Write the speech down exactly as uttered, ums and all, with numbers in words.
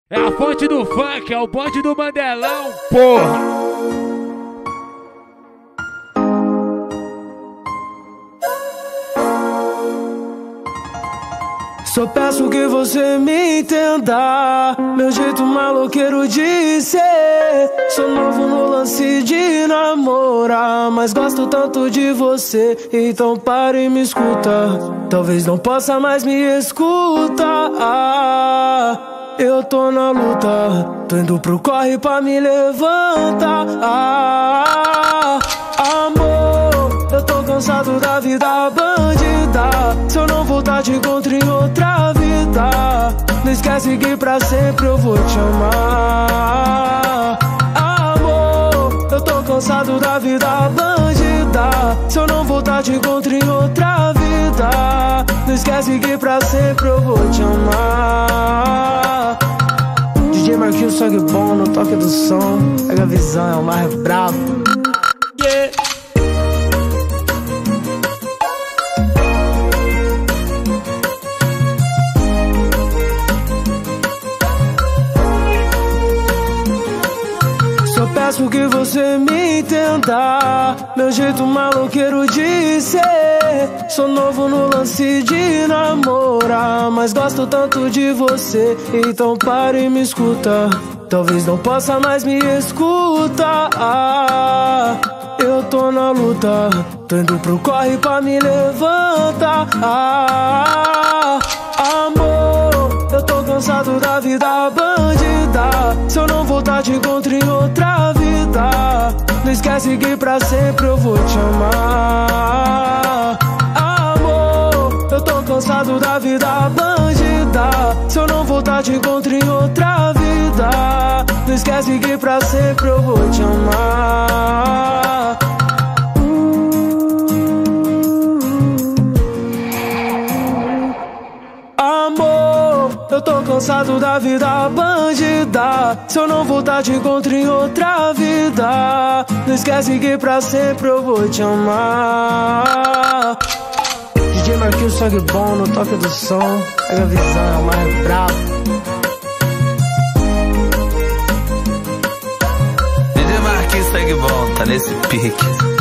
É a fonte do funk, é o bonde do Mandelão, porra! Só peço que você me entenda, meu jeito maloqueiro de ser. Sou novo no lance de namorar, mas gosto tanto de você. Então pare e me escuta, talvez não possa mais me escutar. Eu tô na luta, tô indo pro corre pra me levantar. Amor, eu tô cansado da vida bandida. Se eu não voltar te encontro em outra vida, não esquece que pra sempre eu vou te amar. Amor, eu tô cansado da vida bandida. Se eu não voltar te encontro em outra vida, não esquece que pra sempre eu vou te amar. D J Marquinhos, sangue bom no toque do som. Pega a visão, é o mais brabo. Yeah. Só peço que você me entenda, meu jeito maloqueiro de ser. Sou novo no lance de namorar, mas gosto tanto de você. Então pare e me escuta, talvez não possa mais me escutar. Eu tô na luta, tô indo pro corre pra me levantar. Amor, eu tô cansado da vida bandida. Se eu não voltar te encontro em outra vida, não esquece que pra sempre eu vou te amar. Amor, eu tô cansado da vida bandida. Se eu não voltar te encontro em outra vida, não esquece que pra sempre eu vou te amar. Amor, eu tô cansado da vida bandida. Se eu não voltar te encontro em outra vida, não esquece que pra sempre eu vou te amar. D J Marquinhos, sangue bom no toque do som. Pega a visão, é o mais brabo. D J Marquinhos, sangue bom, tá nesse pique.